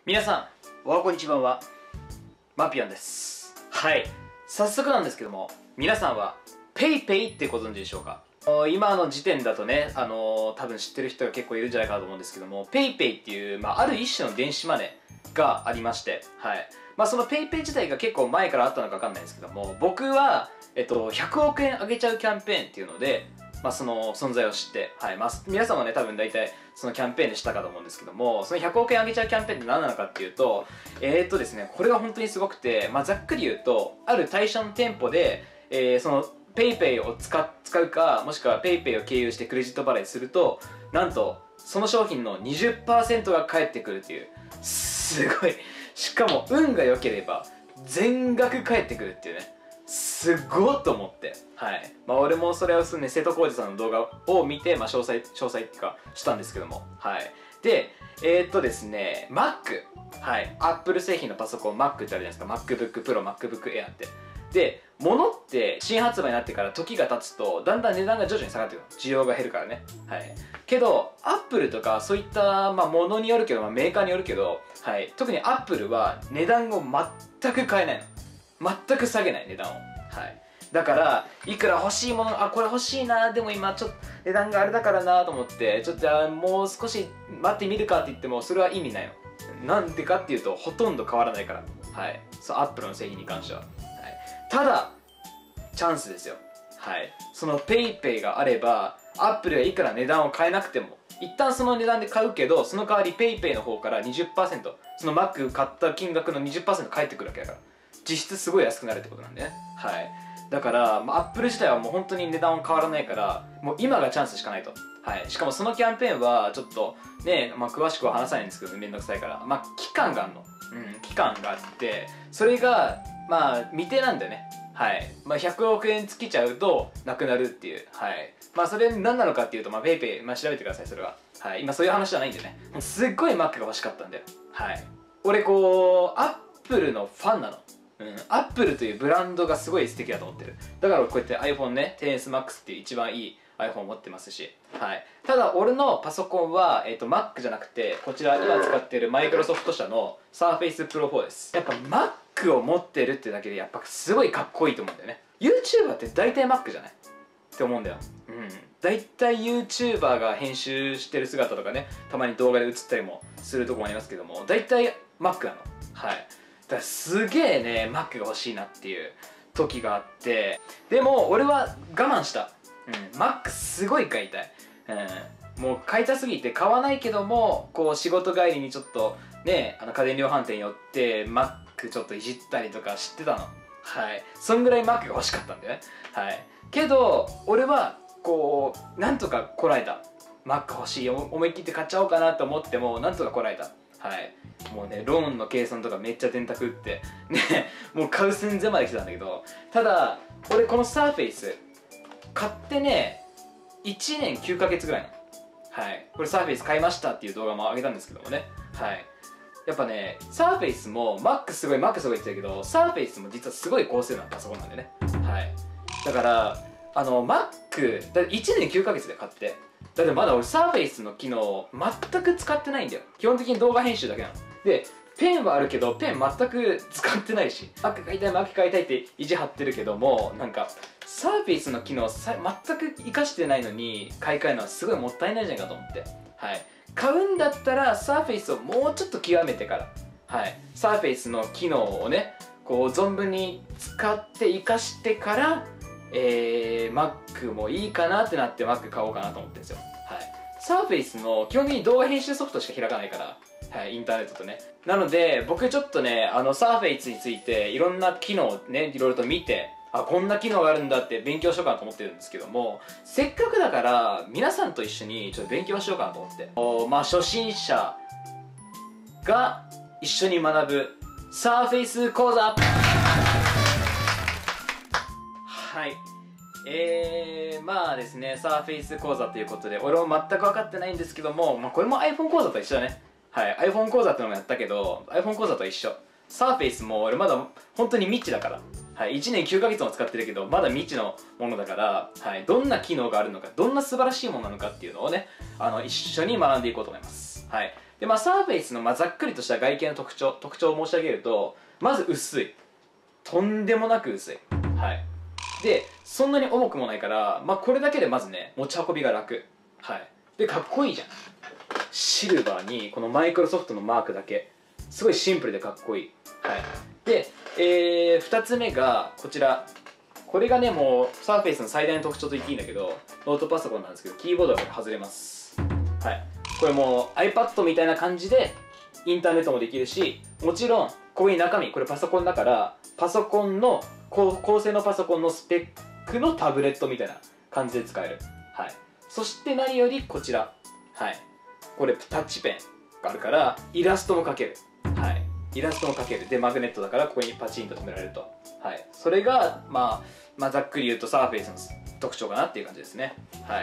皆さん、おはこんちばんは。マピオンです。はい。早速なんですけども、皆さんは PayPay ってご存知でしょうか？今の時点だとね、多分知ってる人が結構いるんじゃないかなと思うんですけども、PayPay っていう、ある一種の電子マネーがありまして、はい。その PayPay 自体が結構前からあったのかわかんないんですけども、僕は、100億円あげちゃうキャンペーンっていうので、その存在を知って、はい。皆さんはね、多分大体そのキャンペーンでしたかと思うんですけども、その100億円あげちゃうキャンペーンって何なのかっていうと、ですね、これが本当にすごくて、ざっくり言うと、ある対象の店舗で、その PayPay を使うか、もしくは PayPay を経由してクレジット払いすると、なんと、その商品の 20% が返ってくるっていう、すごい。しかも、運が良ければ、全額返ってくるっていうね。すごいと思って。はい。俺もそれをね、瀬戸康史さんの動画を見て、詳細っていうか、したんですけども。はい。で、ですね、Mac。はい。Apple 製品のパソコン、Mac ってあるじゃないですか。MacBook Pro、MacBook Air って。で、物って新発売になってから時が経つと、だんだん値段が徐々に下がってくる。需要が減るからね。はい。けど、Apple とかそういった、ものによるけど、メーカーによるけど、はい。特に Apple は値段を全く変えないの。全く下げない値段を。はい。だから、いくら欲しいもの、これ欲しいな、でも今ちょっと値段があれだからなと思って、ちょっともう少し待ってみるかって言っても、それは意味ないの。なんでかっていうと、ほとんど変わらないから。はい。そう、Apple の製品に関しては。はい。ただ、チャンスですよ。はい。その PayPay があれば、Apple がいくら値段を変えなくても、一旦その値段で買うけど、その代わり PayPay の方から 20%、その Mac 買った金額の 20% 返ってくるわけだから。実質すごい安くなるってことなんでね。はい。だから、Apple 自体はもう本当に値段は変わらないから、もう今がチャンスしかないと。はい。しかもそのキャンペーンは、ちょっと、ね、詳しくは話さないんですけど、めんどくさいから。期間があるの。期間があって、それが、未定なんだよね。はい。100億円尽きちゃうと、なくなるっていう。はい。それ何なのかっていうと、PayPay、調べてください、それは。はい。今そういう話じゃないんでね。すっごい Mac が欲しかったんだよ。はい。俺Apple のファンなの。アップルというブランドがすごい素敵だと思ってる。だからこうやって iPhone ね、XS Max っていう一番いい iPhone を持ってますし。はい。ただ俺のパソコンは、Mac じゃなくて、こちら今使っているマイクロソフト社の Surface Pro 4です。やっぱ Mac を持ってるってだけでやっぱすごいかっこいいと思うんだよね。YouTuber って大体 Mac じゃないって思うんだよ。大体 YouTuber が編集してる姿とかね、たまに動画で映ったりもするとこもありますけども、大体 Mac なの。はい。だからすげえね、Mac が欲しいなっていう時があって、でも俺は我慢した。Mac すごい買いたい。もう買いたすぎて買わないけども、こう仕事帰りにちょっとね、家電量販店寄って、Mac ちょっといじったりとか知ってたの。はい。そんぐらい Mac が欲しかったんだよね。はい。けど、俺は、こう、なんとかこらえた。Mac 欲しい。思い切って買っちゃおうかなと思っても、なんとかこらえた。はい。もうね、ローンの計算とかめっちゃ電卓打って、ね、もう買う寸前まで来てたんだけど、ただ、俺このサーフェイス、買ってね、1年9ヶ月ぐらいの。はい。これサーフェイス買いましたっていう動画も上げたんですけどもね。はい。やっぱね、サーフェイスも、Mac すごい言ってたけど、サーフェイスも実はすごい高性能なパソコンなんでね。はい。だから、Mac、1年9ヶ月で買って、だってまだ俺サーフェイスの機能全く使ってないんだよ。基本的に動画編集だけなの。で、ペンはあるけど、ペン全く使ってないし、Mac 買いたい、Mac 買いたいって意地張ってるけども、なんか、サーフェイスの機能全く活かしてないのに買い替えるのはすごいもったいないじゃないかと思って。はい。買うんだったら、サーフェイスをもうちょっと極めてから、はい。サーフェイスの機能をね、こう存分に使って活かしてから、Mac もいいかなってなって Mac 買おうかなと思ってるんですよ。はい。サーフェイスの基本的に動画編集ソフトしか開かないから、はい、インターネットとね。なので、僕ちょっとね、サーフェイスについていろんな機能をね、いろいろと見て、こんな機能があるんだって勉強しようかなと思ってるんですけども、せっかくだから、皆さんと一緒にちょっと勉強しようかなと思って。初心者が一緒に学ぶサーフェイス講座。はい。ですね、サーフェイス講座ということで、俺も全く分かってないんですけども、これも iPhone 講座と一緒だね。はい、iPhone 講座ってのもやったけど、iPhone 講座と一緒。サーフェイスも俺まだ本当に未知だから。はい、1年9ヶ月も使ってるけど、まだ未知のものだから、はい、どんな機能があるのか、どんな素晴らしいものなのかっていうのをね、一緒に学んでいこうと思います。はい。 で、サーフェイスのざっくりとした外見の特徴を申し上げると、まず薄い。とんでもなく薄い。はい。で、そんなに重くもないから、これだけでまずね、持ち運びが楽。はい。で、かっこいいじゃん。シルバーにこのマイクロソフトのマークだけ。すごいシンプルでかっこいい。はい。で、2つ目がこちら。これがね、もうサーフェイスの最大の特徴と言っていいんだけど、ノートパソコンなんですけど、キーボードが外れます。はい。これもう iPad みたいな感じでインターネットもできるし、もちろんここに中身、これパソコンだからパソコンの高性能パソコンのスペックのタブレットみたいな感じで使える。はい。そして何よりこちら、はい、これタッチペンがあるからイラストも描ける。はい、イラストも描ける。でマグネットだからここにパチンと止められると。はい、それがざっくり言うとサーフェイスの特徴かなっていう感じですね。はい。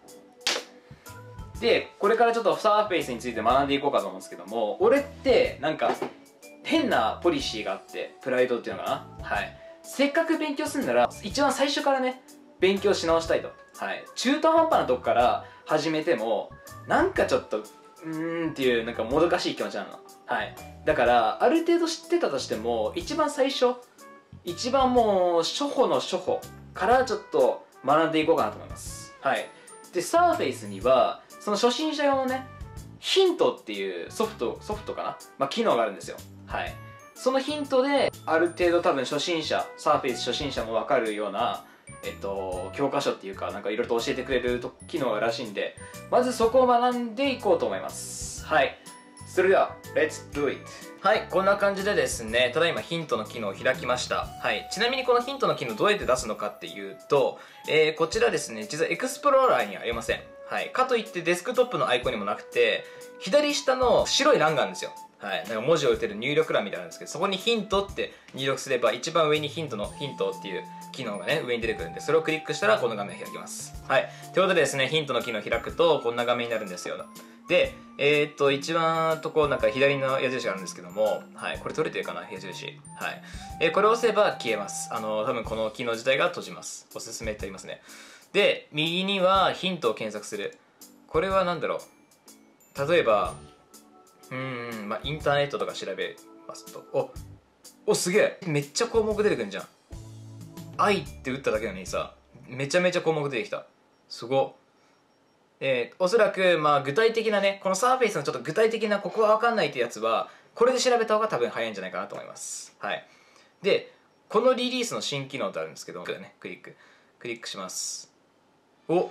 でこれからちょっとサーフェイスについて学んでいこうかと思うんですけども、俺ってなんか変なポリシーがあって、プライドっていうのかな。はい。せっかく勉強するなら一番最初からね勉強し直したいと。はい。中途半端なとこから始めてもなんかちょっとっていうなんかもどかしい気持ちなの。はい。だからある程度知ってたとしても一番最初、一番もう初歩の初歩からちょっと学んでいこうかなと思います。はい。でサーフェイスにはその初心者用のねヒントっていうソフトかな、機能があるんですよ。はい。そのヒントである程度多分サーフェイス初心者も分かるような教科書っていうかなんかいろいろと教えてくれる機能があるらしいんで、まずそこを学んでいこうと思います。はい。それでは Let's do it。 はい、こんな感じでですね、ただいまヒントの機能を開きました。はい。ちなみにこのヒントの機能どうやって出すのかっていうと、こちらですね、実はエクスプローラーにはありません。はい。かといってデスクトップのアイコンにもなくて、左下の白い欄があるんですよ。はい。なんか文字を打てる入力欄みたいなんですけど、そこにヒントって入力すれば一番上にヒントっていう機能がね、上に出てくるんで、それをクリックしたらこの画面が開きます。はい。ということでですね、ヒントの機能を開くとこんな画面になるんですよ。で、一番とこなんか左の矢印があるんですけども、はい。これ取れてるかな、矢印。はい。これを押せば消えます。多分この機能自体が閉じます。おすすめってありますね。で、右にはヒントを検索する。これは何だろう。例えば、インターネットとか調べますと、お、すげえ、めっちゃ項目出てくるじゃん。愛って打っただけなのにさ、めちゃめちゃ項目出てきた。すごっ。おそらく、具体的なね、このサーフェイスのちょっと具体的なここは分かんないってやつは、これで調べた方が多分早いんじゃないかなと思います。はい。で、このリリースの新機能ってあるんですけど、ね、クリックします。お、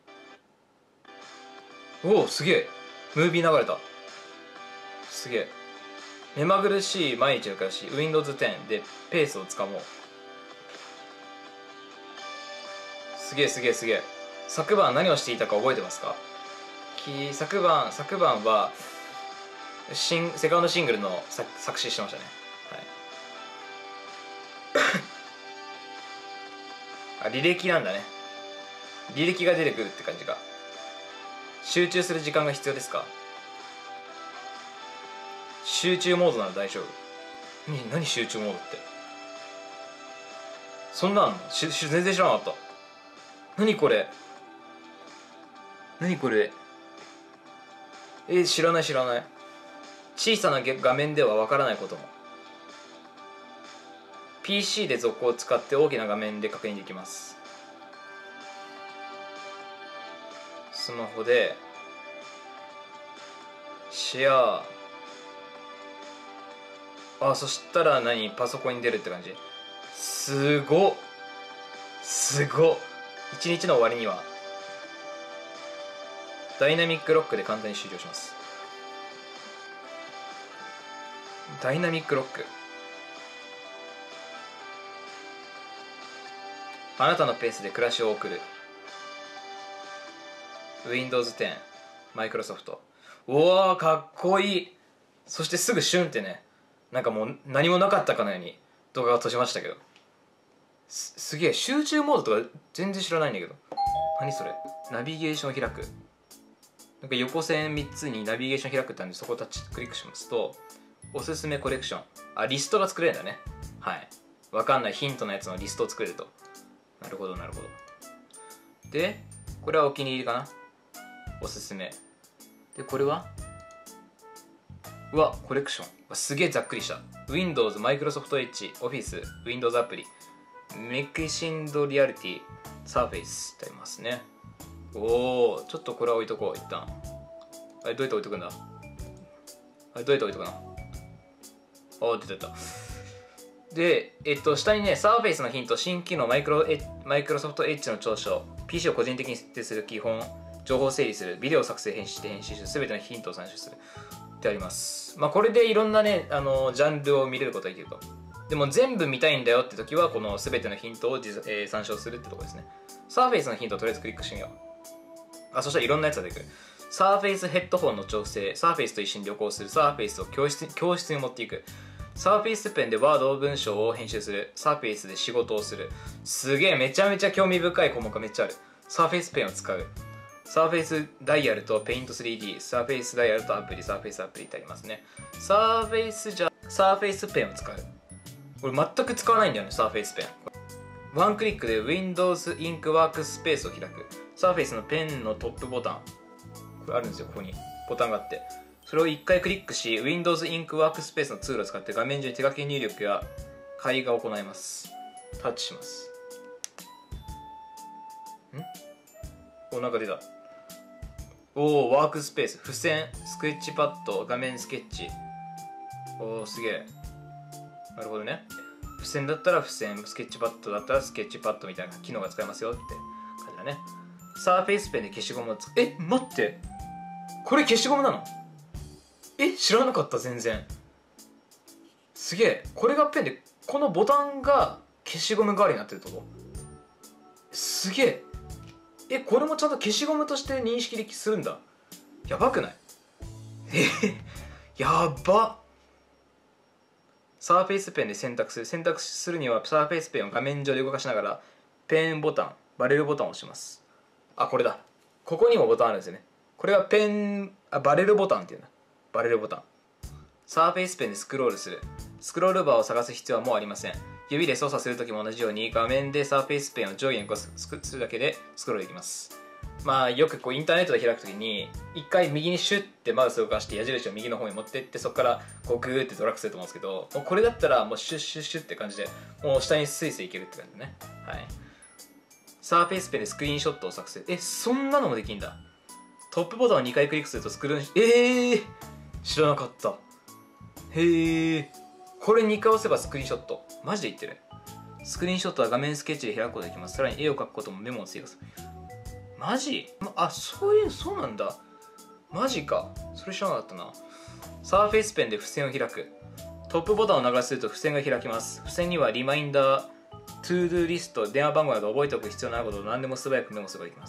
すげえ。ムービー流れた。すげえ。目まぐるしい毎日の暮らし Windows 10でペースをつかもう。すげえ。昨晩何をしていたか覚えてますか？昨晩はセカンドシングルの作詞してましたね。はい。履歴なんだね。履歴が出てくるって感じか。集中する時間が必要ですか？集中モードなら大丈夫。何集中モードって。そんなん全然知らなかった。何これ知らない。小さな画面ではわからないことも。 PC で続行を使って大きな画面で確認できます。スマホでシェア、そしたらパソコンに出るって感じ。すごっ。一日の終わりにはダイナミックロックで簡単に終了します。ダイナミックロック。あなたのペースで暮らしを送る。 Windows 10 Microsoft。 おお、かっこいい。そしてすぐシュンってね、なんかもう何もなかったかのように動画が閉じましたけど、すげえ。集中モードとか全然知らないんだけど、何それ。ナビゲーションを開く。なんか横線3つにナビゲーション開くってあるんで、そこをクリックしますとおすすめコレクション、リストが作れるんだね。はい。わかんないヒントのやつのリストを作れると。なるほど。でこれはお気に入りかな、おすすめで。これはうわ、コレクションすげえざっくりした。 Windows、Microsoft Edge、Office、Windows アプリ、メキシンドリアリティ、サーフェイスってありますね。おお、ちょっとこれは置いとこう。一旦あれどうやって置いとくんだ。あれどうやって置いとくな。あ、出てた。で、下にね、サーフェイスのヒント、新機能マイクロソフトエッジの長所、PC を個人的に設定する基本、情報整理する、ビデオ作成、編集して編集する、すべてのヒントを参照するってあります。まあ、これでいろんなね、ジャンルを見れることができると。でも全部見たいんだよって時は、このすべてのヒントを参照するってとこですね。サーフェイスのヒントをとりあえずクリックしてみよう。あ、そしたらいろんなやつが出てくる。サーフェイスヘッドホンの調整、サーフェイスと一緒に旅行する、サーフェイスを教室に持っていく、サーフェイスペンでワード文章を編集する、サーフェイスで仕事をする。すげえ、めちゃめちゃ興味深い項目がめっちゃある。サーフェイスペンを使う、サーフェイスダイヤルとペイント 3D、サーフェイスダイヤルとアプリ、サーフェイスアプリってありますね。サーフェイスペンを使う。これ全く使わないんだよね、サーフェイスペン。ワンクリックで Windows インクワークスペースを開く。サーフェイスのペンのトップボタン、これあるんですよ。ここにボタンがあって、それを1回クリックし Windows インクワークスペースのツールを使って画面上に手書き入力や絵画を行います。タッチします。お、なんか出た。おお、ワークスペース、付箋、スケッチパッド、画面スケッチ。おお、すげえ。なるほどね。付箋だったら付箋、スケッチパッドだったらスケッチパッドみたいな機能が使えますよって感じだね。サーフェイスペンで消しゴムを待って、これ消しゴムなの？知らなかった。全然すげえ。これがペンで、このボタンが消しゴム代わりになってるってこと？すげえ。これもちゃんと消しゴムとして認識するんだ。やばくない？やば。サーフェイスペンで選択するにはサーフェイスペンを画面上で動かしながらペンボタン、バレルボタンを押します。あ、これだ。ここにもボタンあるんですよね。これはバレルボタンっていうな。バレルボタン。サーフェイスペンでスクロールする。スクロールバーを探す必要はもうありません。指で操作するときも同じように画面でサーフェイスペンを上下にするだけでスクロールできます。まあよくインターネットで開くときに一回右にシュッてマウスを動かして矢印を右の方に持ってってそこからグーってドラッグすると思うんですけど、もうこれだったらもうシュッシュッシュッって感じでもう下にスイスイいけるって感じね。はい。サーフェイスペンでスクリーンショットを作成。そんなのもできんだ。トップボタンを2回クリックするとスクリーン知らなかった。へえ。これ2回押せばスクリーンショット。マジで言ってる。スクリーンショットは画面スケッチで開くことができます。さらに絵を描くこともメモを追加する。マジ？そうなんだ。マジか。それ知らなかったな。サーフェイスペンで付箋を開く。トップボタンを長押しすると付箋が開きます。付箋にはリマインダー、トゥードゥリスト、電話番号など覚えておく必要のあることを何でも素早くメモすることができます。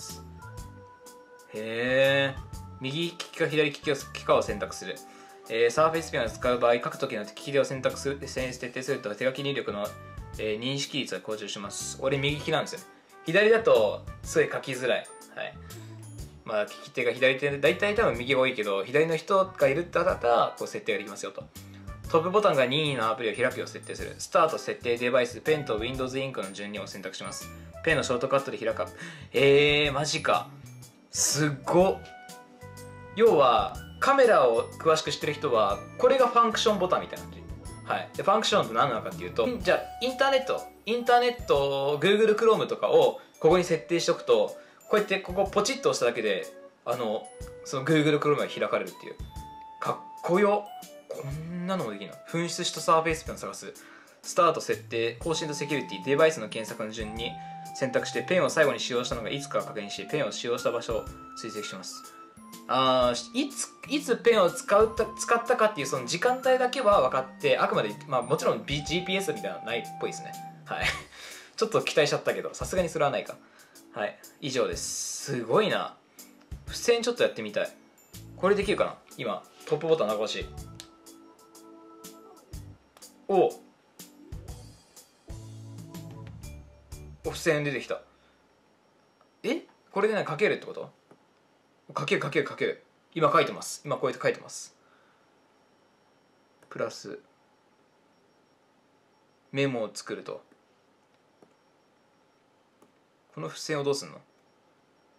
へえ。右利きか左利きかを選択する。サーフェイスペンを使う場合、書くときの利き手を設定すると手書き入力の、認識率が向上します。俺右利きなんですよね。左だとすごい書きづらい。はい。まあ利き手が左手で、大体多分右が多いけど、左の人がいるって方はこう設定ができますよと。トップボタンが任意のアプリを開くよう設定する。スタート、設定、デバイス、ペンと Windows インクの順にを選択します。ペンのショートカットで開く。マジか。すっご。要はカメラを詳しく知ってる人はこれがファンクションボタンみたいな感じ。はい。でファンクションって何なのかっていうと、じゃあインターネット Google Chrome とかをここに設定しておくと、こうやってここポチッと押しただけでその Google Chrome が開かれるっていう。かっこよ。こんなのもできるの。紛失したサーフェイスペンを探す。スタート、設定、更新とセキュリティ、デバイスの検索の順に選択してペンを最後に使用したのがいつか確認し、ペンを使用した場所を追跡します。いつペンを使ったかっていうその時間帯だけは分かって、あくまで、まあ、もちろん、GPS みたいなのないっぽいですね。はい。ちょっと期待しちゃったけど、さすがにそれはないか。はい。以上です。すごいな。付箋ちょっとやってみたい。これできるかな。今トップボタン長押し。お付箋出てきた。これで書けるってこと？書ける。今書いてます。今こうやって書いてます。プラスメモを作ると。この付箋をどうすんの？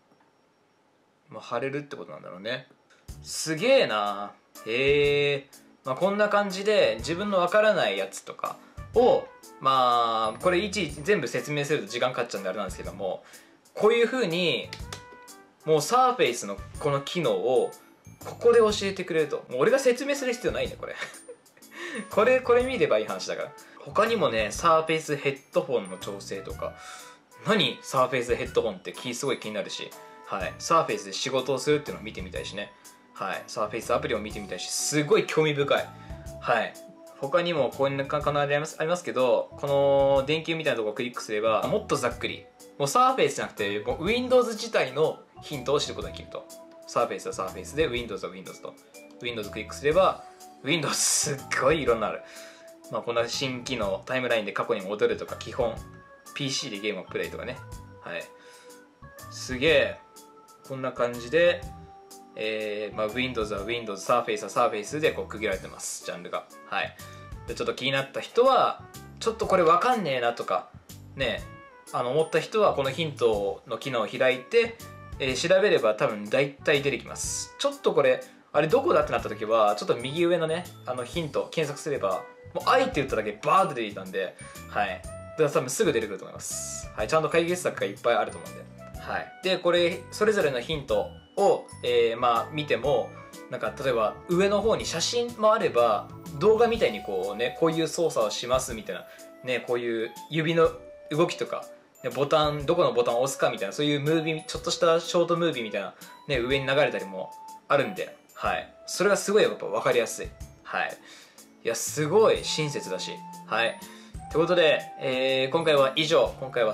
まあ貼れるってことなんだろうね。すげえな。へえ。 こんな感じで自分のわからないやつとかをこれいちいち全部説明すると時間かかっちゃうんであれなんですけども、こういう風にもうSurfaceのこの機能をここで教えてくれると、もう俺が説明する必要ないねこれこれ見ればいい話だから。他にもね、Surface ヘッドホンの調整とか、何 Surface ヘッドホンってすごい気になるし、はい、Surface で仕事をするっていうのを見てみたいしね、はい、Surface アプリを見てみたいし、すごい興味深い。はい、他にもこんな可能でありますけど、この電球みたいなところをクリックすればもっとざっくり、もう Surface じゃなくてもう Windows 自体のヒントを知ることができると。 Surface は Surface で Windows は Windows と Windows クリックすれば Windows すっごい色になる。こんな新機能、タイムラインで過去に戻るとか、基本 PC でゲームをプレイとかね、はい、すげえ。こんな感じで、Windows は Windows、Surface は Surface でこう区切られてます、ジャンルが。はい、でちょっと気になった人は、ちょっとこれわかんねえなとかね、思った人はこのヒントの機能を開いて、調べれば多分大体出てきます。ちょっとこれあれどこだってなった時は、ちょっと右上のね、ヒント検索すれば、もう愛って言っただけバーッと出てきたんで、はい、だから多分すぐ出てくると思います。はい、ちゃんと解決策がいっぱいあると思うんで、はい、でこれそれぞれのヒントを、見ても、なんか例えば上の方に写真もあれば、動画みたいにこうね、こういう操作をしますみたいなね、こういう指の動きとか、ボタン、どこのボタンを押すかみたいな、そういうムービー、ちょっとしたショートムービーみたいなね、上に流れたりもあるんで、はい、それがすごいやっぱ分かりやすい。はい、いやすごい親切だし、はい。ということで、今回は以上。今回は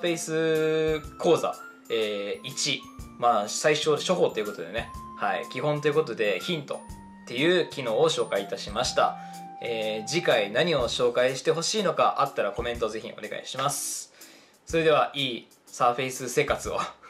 Surface講座、1、最初初歩ということでね、はい、基本ということでヒントっていう機能を紹介いたしました。次回何を紹介してほしいのかあったらコメントをぜひお願いします。それではいいSurface生活を